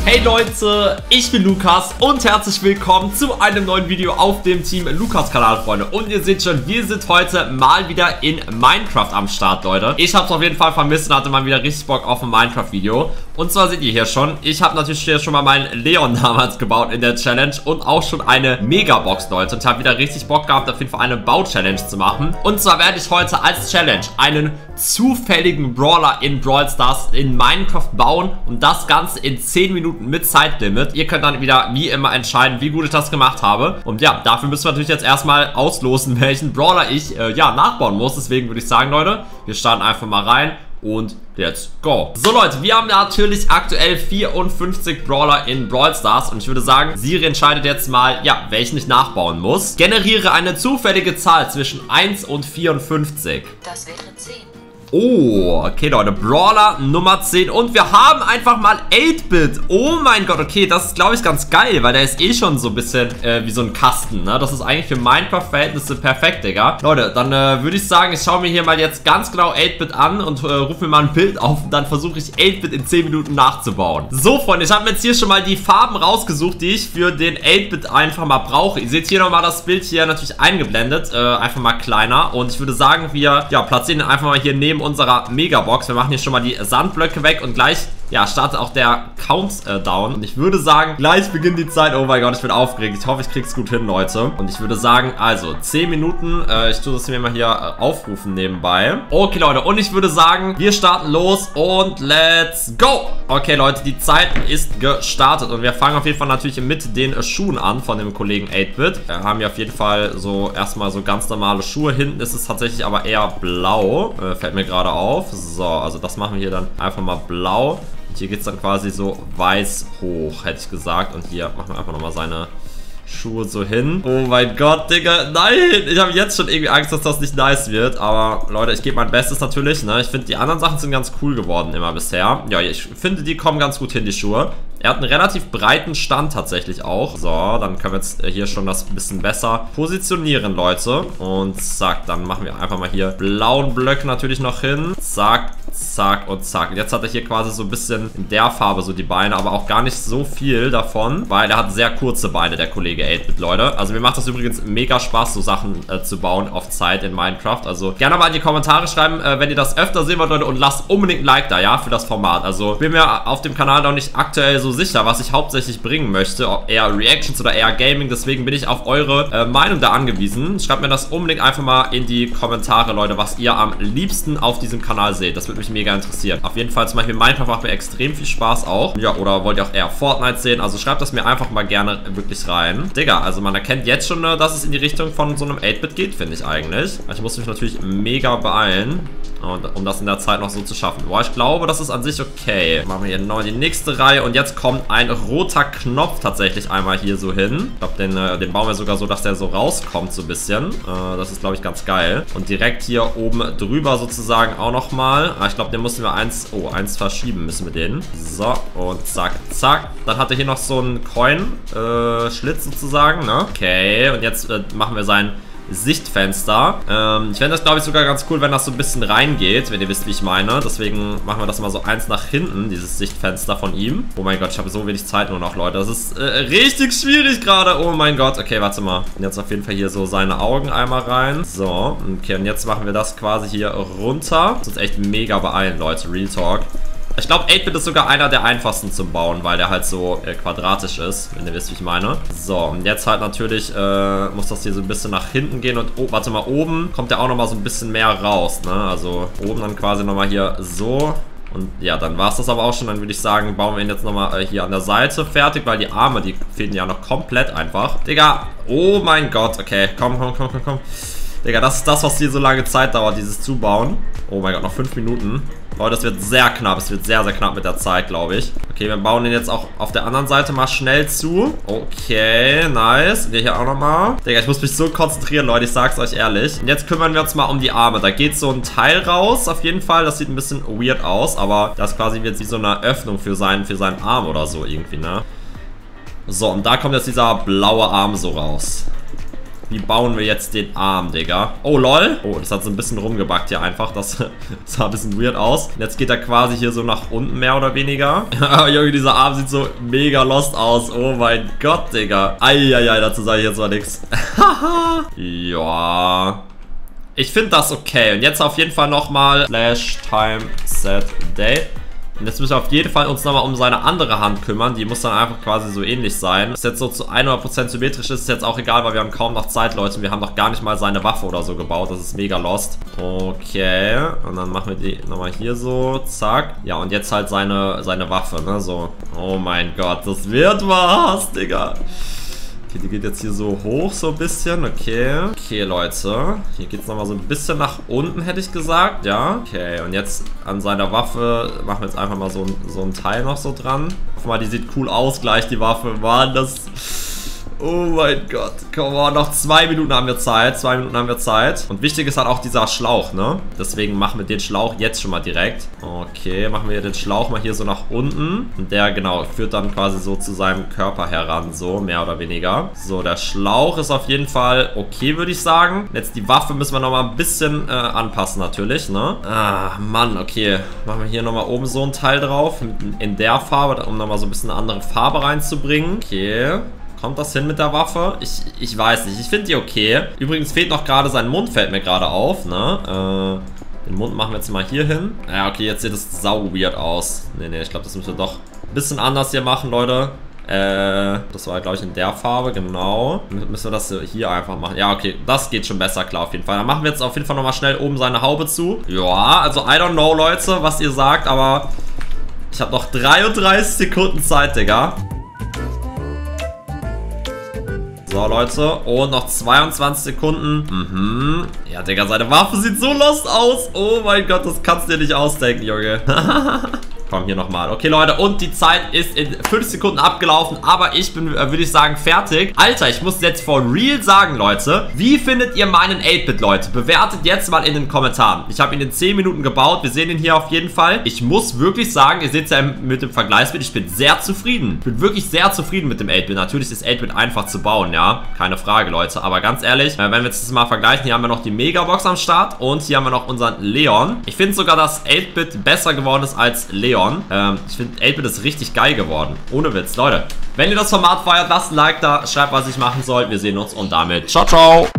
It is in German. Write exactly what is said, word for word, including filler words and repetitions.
Hey Leute, ich bin Lukas und herzlich willkommen zu einem neuen Video auf dem Team Lukas Kanal, Freunde. Und ihr seht schon, wir sind heute mal wieder in Minecraft am Start, Leute. Ich habe es auf jeden Fall vermisst und hatte mal wieder richtig Bock auf ein Minecraft-Video. Und zwar seht ihr hier schon, ich habe natürlich hier schon mal meinen Leon damals gebaut in der Challenge und auch schon eine Megabox, Leute. Und ich habe wieder richtig Bock gehabt, auf jeden Fall eine Bau-Challenge zu machen. Und zwar werde ich heute als Challenge einen zufälligen Brawler in Brawl Stars in Minecraft bauen und das Ganze in zehn Minuten mit Zeitlimit. Ihr könnt dann wieder wie immer entscheiden, wie gut ich das gemacht habe. Und ja, dafür müssen wir natürlich jetzt erstmal auslosen, welchen Brawler ich äh, ja nachbauen muss. Deswegen würde ich sagen, Leute, wir starten einfach mal rein. Und let's go. So Leute, wir haben natürlich aktuell vierundfünfzig Brawler in Brawl Stars. Und ich würde sagen, Siri entscheidet jetzt mal, ja, welchen ich nachbauen muss. Generiere eine zufällige Zahl zwischen eins und vierundfünfzig. Das wäre zehn. Oh, okay Leute, Brawler Nummer zehn und wir haben einfach mal acht Bit. Oh mein Gott, okay, das ist glaube ich ganz geil, weil der ist eh schon so ein bisschen äh, wie so ein Kasten, ne? Das ist eigentlich für Minecraft-Verhältnisse perfekt, Digga. Leute, dann äh, würde ich sagen, ich schaue mir hier mal jetzt ganz genau acht Bit an und äh, rufe mir mal ein Bild auf und dann versuche ich acht Bit in zehn Minuten nachzubauen. So Freunde, ich habe mir jetzt hier schon mal die Farben rausgesucht, die ich für den acht Bit einfach mal brauche. Ihr seht hier nochmal das Bild hier natürlich eingeblendet, äh, einfach mal kleiner und ich würde sagen, wir ja, platzieren den einfach mal hier neben unserer Megabox. Wir machen hier schon mal die Sandblöcke weg und gleich, ja, startet auch der Countdown. Und ich würde sagen, gleich beginnt die Zeit. Oh mein Gott, ich bin aufgeregt. Ich hoffe, ich krieg's gut hin, Leute. Und ich würde sagen, also, zehn Minuten. Äh, ich tue das mir mal hier äh, aufrufen nebenbei. Okay, Leute, und ich würde sagen, wir starten los und let's go! Okay, Leute, die Zeit ist gestartet. Und wir fangen auf jeden Fall natürlich mit den äh, Schuhen an von dem Kollegen acht Bit. Wir haben hier auf jeden Fall so erstmal so ganz normale Schuhe. Hinten ist es tatsächlich aber eher blau. Äh, fällt mir gerade auf. So, also das machen wir hier dann einfach mal blau. Und hier geht es dann quasi so weiß hoch, hätte ich gesagt. Und hier machen wir einfach nochmal seine Schuhe so hin. Oh mein Gott, Digga. Nein, ich habe jetzt schon irgendwie Angst, dass das nicht nice wird. Aber Leute, ich gebe mein Bestes natürlich, ne? Ich finde, die anderen Sachen sind ganz cool geworden immer bisher. Ja, ich finde, die kommen ganz gut hin, die Schuhe. Er hat einen relativ breiten Stand tatsächlich auch. So, dann können wir jetzt hier schon das ein bisschen besser positionieren, Leute. Und zack, dann machen wir einfach mal hier blauen Blöcke natürlich noch hin. Zack, zack und zack. Und jetzt hat er hier quasi so ein bisschen in der Farbe so die Beine, aber auch gar nicht so viel davon, weil er hat sehr kurze Beine, der Kollege acht Bit, Leute. Also mir macht das übrigens mega Spaß, so Sachen äh, zu bauen auf Zeit in Minecraft. Also gerne mal in die Kommentare schreiben, äh, wenn ihr das öfter sehen wollt, Leute. Und lasst unbedingt ein Like da, ja, für das Format. Also bin mir auf dem Kanal noch nicht aktuell so sicher, was ich hauptsächlich bringen möchte, ob eher Reactions oder eher Gaming, deswegen bin ich auf eure äh, Meinung da angewiesen. Schreibt mir das unbedingt einfach mal in die Kommentare, Leute, was ihr am liebsten auf diesem Kanal seht. Das würde mich mega interessieren. Auf jeden Fall zum Beispiel Minecraft macht mir extrem viel Spaß auch. Ja, oder wollt ihr auch eher Fortnite sehen? Also schreibt das mir einfach mal gerne wirklich rein. Digga, also man erkennt jetzt schon, dass es in die Richtung von so einem acht Bit geht, finde ich eigentlich. Ich muss mich natürlich mega beeilen, und, um das in der Zeit noch so zu schaffen. Boah, ich glaube, das ist an sich okay. Machen wir hier noch die nächste Reihe und jetzt kommt ein roter Knopf tatsächlich einmal hier so hin. Ich glaube, den, äh, den bauen wir sogar so, dass der so rauskommt so ein bisschen. Äh, das ist, glaube ich, ganz geil. Und direkt hier oben drüber sozusagen auch nochmal. Ah, ich glaube, den mussten wir eins, oh, eins verschieben müssen wir den. So, und zack, zack. Dann hat er hier noch so einen Coin-Schlitz äh, sozusagen, ne? Okay, und jetzt äh, machen wir sein Sichtfenster. Ähm, ich fände das, glaube ich, sogar ganz cool, wenn das so ein bisschen reingeht, wenn ihr wisst, wie ich meine. Deswegen machen wir das mal so eins nach hinten, dieses Sichtfenster von ihm. Oh mein Gott, ich habe so wenig Zeit nur noch, Leute. Das ist äh, richtig schwierig gerade. Oh mein Gott. Okay, warte mal. Und jetzt auf jeden Fall hier so seine Augen einmal rein. So, okay, und jetzt machen wir das quasi hier runter. Das ist echt mega beeilen, Leute. Real Talk. Ich glaube, acht Bit ist sogar einer der einfachsten zum Bauen, weil der halt so äh, quadratisch ist, wenn ihr wisst, wie ich meine. So, und jetzt halt natürlich äh, muss das hier so ein bisschen nach hinten gehen und, oh, warte mal, oben kommt der auch nochmal so ein bisschen mehr raus, ne? Also oben dann quasi nochmal hier so. Und ja, dann war es das aber auch schon. Dann würde ich sagen, bauen wir ihn jetzt nochmal äh, hier an der Seite fertig, weil die Arme, die fehlen ja noch komplett einfach. Digga, oh mein Gott, okay, komm, komm, komm, komm, komm. Digga, das ist das, was hier so lange Zeit dauert, dieses Zubauen. Oh mein Gott, noch fünf Minuten. Leute, das wird sehr knapp. Es wird sehr, sehr knapp mit der Zeit, glaube ich. Okay, wir bauen den jetzt auch auf der anderen Seite mal schnell zu. Okay, nice. Und hier auch nochmal. Digga, ich muss mich so konzentrieren, Leute. Ich sag's euch ehrlich. Und jetzt kümmern wir uns mal um die Arme. Da geht so ein Teil raus, auf jeden Fall. Das sieht ein bisschen weird aus, aber das quasi wird wie so eine Öffnung für seinen, für seinen Arm oder so irgendwie, ne? So, und da kommt jetzt dieser blaue Arm so raus. Wie bauen wir jetzt den Arm, Digga? Oh, lol. Oh, das hat so ein bisschen rumgebackt hier einfach. Das sah ein bisschen weird aus. Und jetzt geht er quasi hier so nach unten mehr oder weniger. Junge, dieser Arm sieht so mega lost aus. Oh mein Gott, Digga. Eieiei, dazu sage ich jetzt mal nichts. Ja. Ich finde das okay. Und jetzt auf jeden Fall nochmal Flash Time Set Day. Und jetzt müssen wir auf jeden Fall uns nochmal um seine andere Hand kümmern. Die muss dann einfach quasi so ähnlich sein. Ist jetzt so zu hundert Prozent symmetrisch, ist jetzt auch egal, weil wir haben kaum noch Zeit, Leute. Wir haben noch gar nicht mal seine Waffe oder so gebaut. Das ist mega lost. Okay. Und dann machen wir die nochmal hier so. Zack. Ja, und jetzt halt seine, seine Waffe, ne? So. Oh mein Gott, das wird was, Digga. Okay, die geht jetzt hier so hoch, so ein bisschen. Okay. Okay, Leute. Hier geht es nochmal so ein bisschen nach unten, hätte ich gesagt. Ja. Okay, und jetzt an seiner Waffe machen wir jetzt einfach mal so, so ein Teil noch so dran. Guck mal, die sieht cool aus gleich, die Waffe. Mann, das... Oh mein Gott. Komm mal, noch zwei Minuten haben wir Zeit. Zwei Minuten haben wir Zeit. Und wichtig ist halt auch dieser Schlauch, ne? Deswegen machen wir den Schlauch jetzt schon mal direkt. Okay, machen wir den Schlauch mal hier so nach unten. Und der, genau, führt dann quasi so zu seinem Körper heran. So, mehr oder weniger. So, der Schlauch ist auf jeden Fall okay, würde ich sagen. Jetzt die Waffe müssen wir nochmal ein bisschen äh, anpassen, natürlich, ne? Ah, Mann, okay. Machen wir hier nochmal oben so ein Teil drauf. In der Farbe, um nochmal so ein bisschen eine andere Farbe reinzubringen. Okay. Kommt das hin mit der Waffe? Ich, ich weiß nicht. Ich finde die okay. Übrigens fehlt noch gerade sein Mund, fällt mir gerade auf, ne? Äh, den Mund machen wir jetzt mal hier hin. Ja, okay, jetzt sieht das sau weird aus. Nee, nee, ich glaube, das müssen wir doch ein bisschen anders hier machen, Leute. Äh, das war, glaube ich, in der Farbe, genau. Müssen wir das hier einfach machen. Ja, okay, das geht schon besser, klar, auf jeden Fall. Dann machen wir jetzt auf jeden Fall nochmal schnell oben seine Haube zu. Ja, also I don't know, Leute, was ihr sagt, aber ich habe noch dreiunddreißig Sekunden Zeit, Digga. So, Leute. Und noch zweiundzwanzig Sekunden. Mhm. Ja, Digga, seine Waffe sieht so lost aus. Oh mein Gott, das kannst du dir nicht ausdenken, Junge. Komm, hier nochmal. Okay, Leute, und die Zeit ist in fünf Sekunden abgelaufen, aber ich bin, äh, würde ich sagen, fertig. Alter, ich muss jetzt for real sagen, Leute, wie findet ihr meinen eight bit, Leute? Bewertet jetzt mal in den Kommentaren. Ich habe ihn in zehn Minuten gebaut. Wir sehen ihn hier auf jeden Fall. Ich muss wirklich sagen, ihr seht es ja mit dem Vergleichsbild, ich bin sehr zufrieden. Ich bin wirklich sehr zufrieden mit dem eight bit. Natürlich ist eight bit einfach zu bauen, ja. Keine Frage, Leute. Aber ganz ehrlich, wenn wir jetzt das mal vergleichen, hier haben wir noch die Megabox am Start und hier haben wir noch unseren Leon. Ich finde sogar, dass eight bit besser geworden ist als Leon. Ähm, ich finde, eight bit ist richtig geil geworden. Ohne Witz, Leute. Wenn ihr das Format feiert, lasst ein Like da, schreibt, was ich machen soll. Wir sehen uns und damit ciao, ciao.